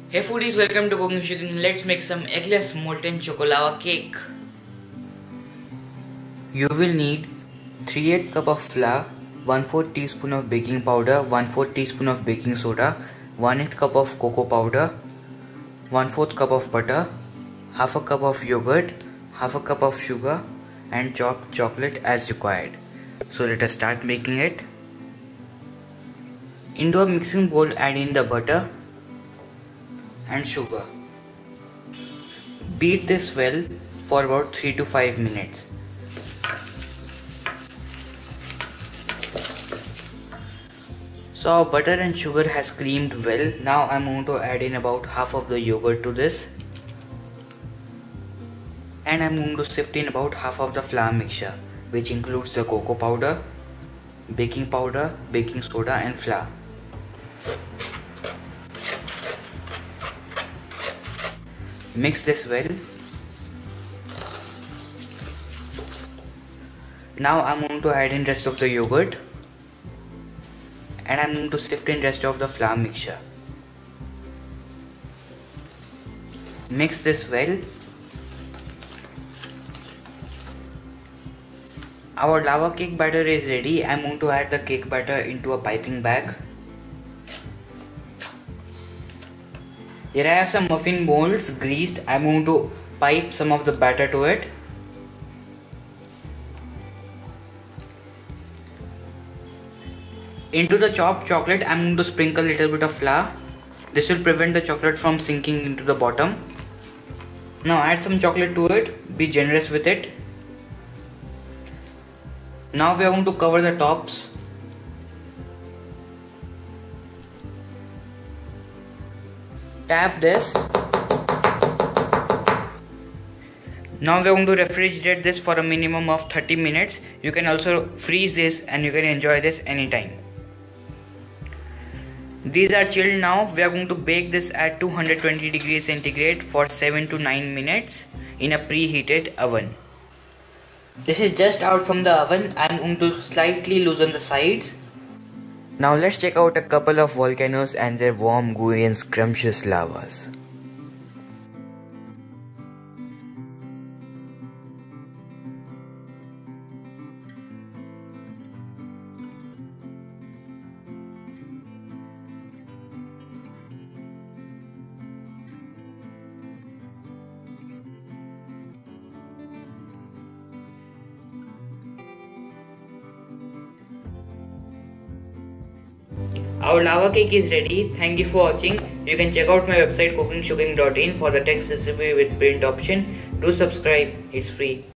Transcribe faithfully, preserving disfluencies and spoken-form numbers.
Hey foodies, welcome to Cooking Sugaring. Let's make some eggless molten chocolava cake. You will need three eighths cup of flour, one fourth teaspoon of baking powder, one fourth teaspoon of baking soda, one eighth cup of cocoa powder, one fourth cup of butter, half a cup of yogurt, half a cup of sugar and chopped chocolate as required. So let us start making it. Into a mixing bowl add in the butter and sugar. Beat this well for about three to five minutes. So our butter and sugar has creamed well. Now I'm going to add in about half of the yogurt to this. And I'm going to sift in about half of the flour mixture, which includes the cocoa powder, baking powder, baking soda and flour. Mix this well. Now I'm going to add in rest of the yogurt and I'm going to sift in rest of the flour mixture. Mix this well. Our lava cake batter is ready. I'm going to add the cake batter into a piping bag. Here I have some muffin molds greased. I'm going to pipe some of the batter to it. Into the chopped chocolate I'm going to sprinkle a little bit of flour. This will prevent the chocolate from sinking into the bottom. Now add some chocolate to it. Be generous with it. Now we are going to cover the tops. Tap this. Now we are going to refrigerate this for a minimum of thirty minutes. You can also freeze this and you can enjoy this anytime. These are chilled now. We are going to bake this at two hundred twenty degrees centigrade for seven to nine minutes in a preheated oven. This is just out from the oven. I am going to slightly loosen the sides. Now let's check out a couple of volcanoes and their warm, gooey and scrumptious lavas. Our lava cake is ready. Thank you for watching. You can check out my website cooking sugaring dot in for the text recipe with print option. Do subscribe, it's free.